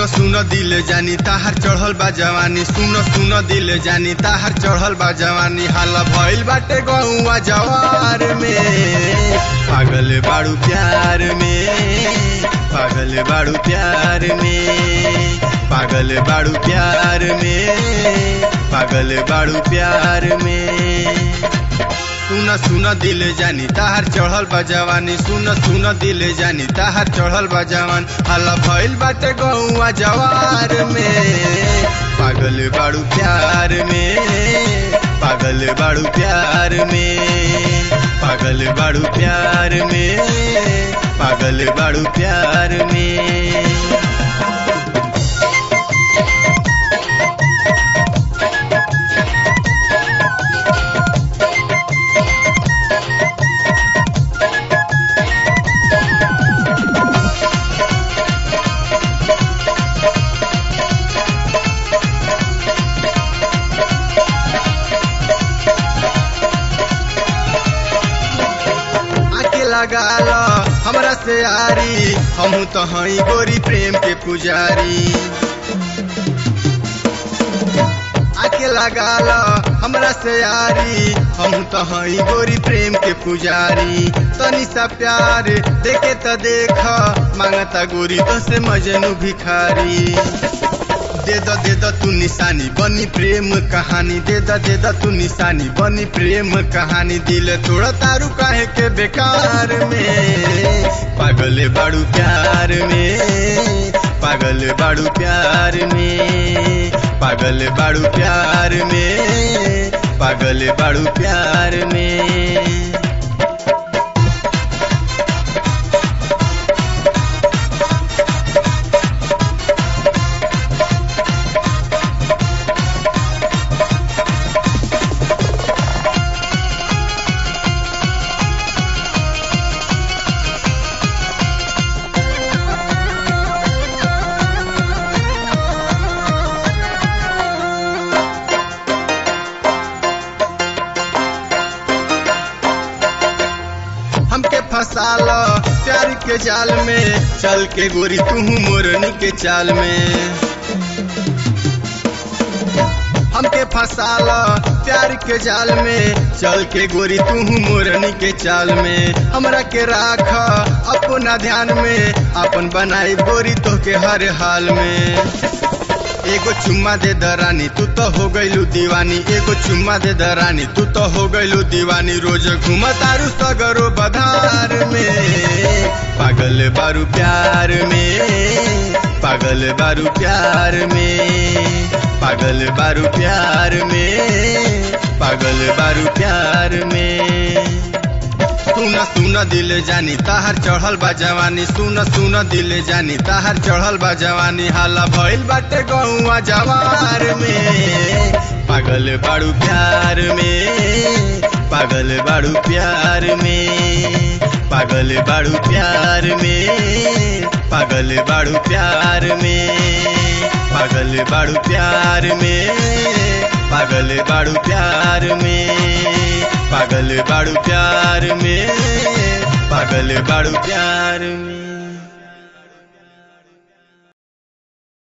सुन दिल जानी ताहार चढ़ल बा जवानी, सुन दिल जानी ताहार चढ़ल बा जवानी। हाला भइल बाटे गौवा जवार में, पागल बाड़ू प्यार में, पागल बाड़ू प्यार में, पागल बाड़ू प्यार में, पागल बाड़ू प्यार में। सुन दिल जानी ताहार चढ़ल बा जवानी, सुन दिल जानी ताहार चढ़ल बा जवान। हाला भइल बाटे गौवा जवार में, पागल बाड़ू प्यार में, पागल बाड़ू प्यार में, पागल बाड़ू प्यार में, पागल बाड़ू प्यार में। लगाल हमरा से यारी, हमहू तो हई गोरी प्रेम के पुजारी। आके लगाल हमरा से यारी, हमहू तो हई गोरी प्रेम के पुजारी। तनी सा प्यार देखे तो देख, मांगता गोरी तो से मजनू भिखारी। दे दो तू निशानी बनी प्रेम कहानी, दे दो तू निशानी बनी प्रेम कहानी। दिल तोड़ा तारू काहे के बेकार में, पागल बाड़ू प्यार में, पागल बाड़ू प्यार में, पागल बाड़ू प्यार में, पागल बाड़ू प्यार में। हमके फसाल प्यार के जाल में, चल के गोरी तू मोरनी के चाल में। हमके फसाल प्यार के जाल में, चल के गोरी तू मोरनी के चाल में। हमरा के राख अपना ध्यान में, अपन बनाई गोरी तो के हर हाल में। एगो चुम्मा दे दरानी तू तो हो गईलू दीवानी, एगो चुम्मा दे दरानी तू तो हो गईलू दीवानी। रोज घूमतारू सगरो बधार में, पागल बारू प्यार में, पागल बारू प्यार में, पागल बारू प्यार में, पागल बारू प्यार में। सुन दिल जानी ताहार चढ़ल बा जवानी, सुन दिल जानी ताहार चढ़ल बा जवानी। हाला भइल बाटे गौवा जवार में, पागल बाड़ू प्यार में, पागल बाड़ू प्यार में, पागल बाड़ू प्यार में, पागल बाड़ू प्यार में, पागल बाड़ू प्यार में, पागल बाड़ू प्यार में, पागल बाड़ू प्यार में, पागल बाड़ू प्यार में।